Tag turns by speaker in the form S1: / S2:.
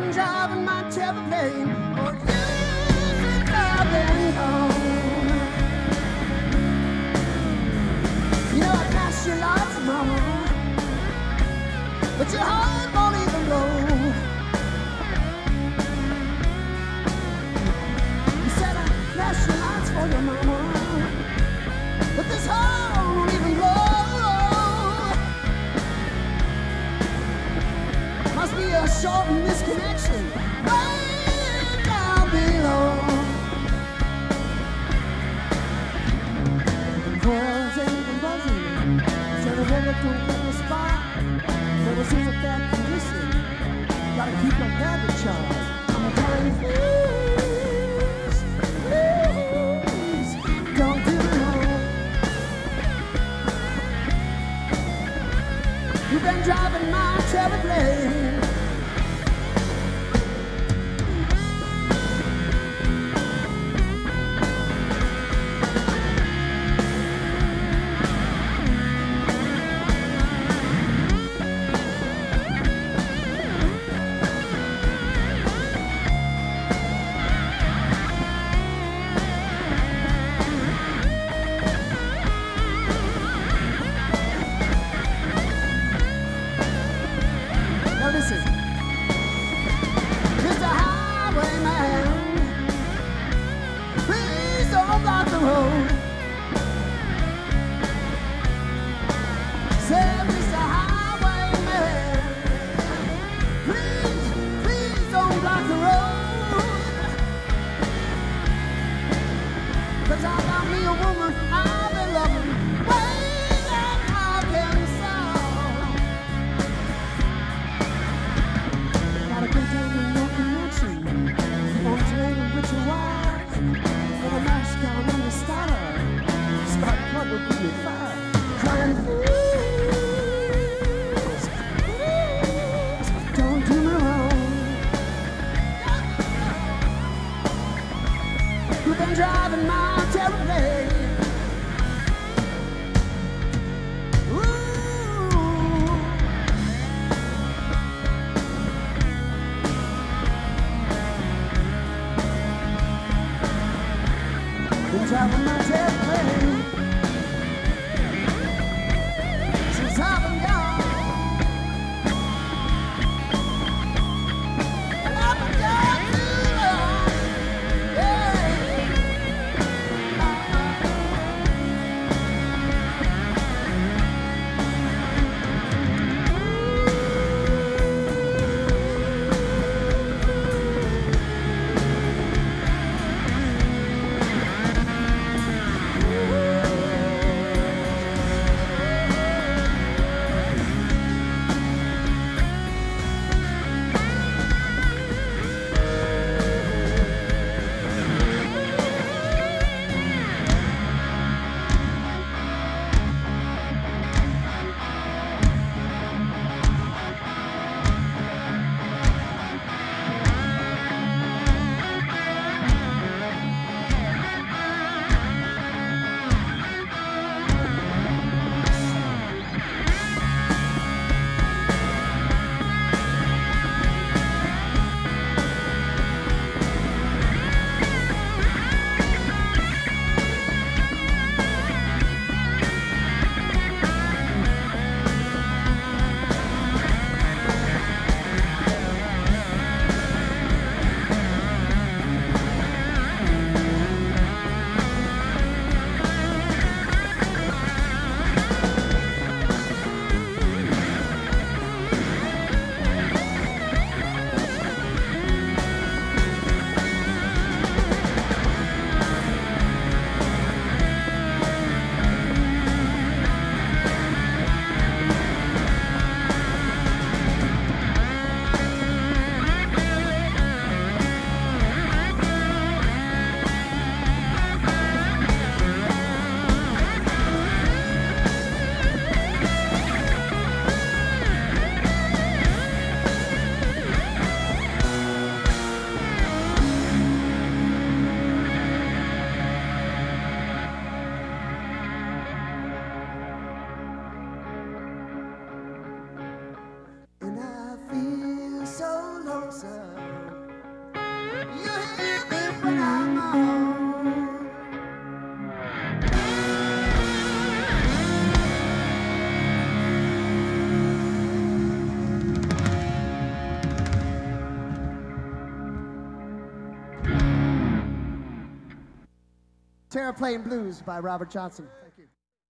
S1: been driving my Terraplane for years since I've been home. You know I passed your lights, mama, but your heart won't even blow. You said I flashed your lights for your mama, but this heart won't even blow. Must be a short misconnection way down below. Coils ain't been buzzing, said the weather don't get the spot. But it's in a bad condition, gotta keep a battery charge. I'm telling you, please, don't do me wrong. You've been driving my Terraplane. Listen, Mr. Highwayman, please don't block the road. Say, Mr. Highwayman, please don't block the road. 'Cause I got me a woman I've been loving way that I can solve. Gotta continue your connection. Keep on trading with your wives. And a mask down on the starter. Spark plug will give me fire. Crying, please, don't do me wrong. You've been driving my Terraplane. Been driving my Terraplane since I've been gone. And I've been gone too long, yeah. Ooh. Terraplane Blues by Robert Johnson.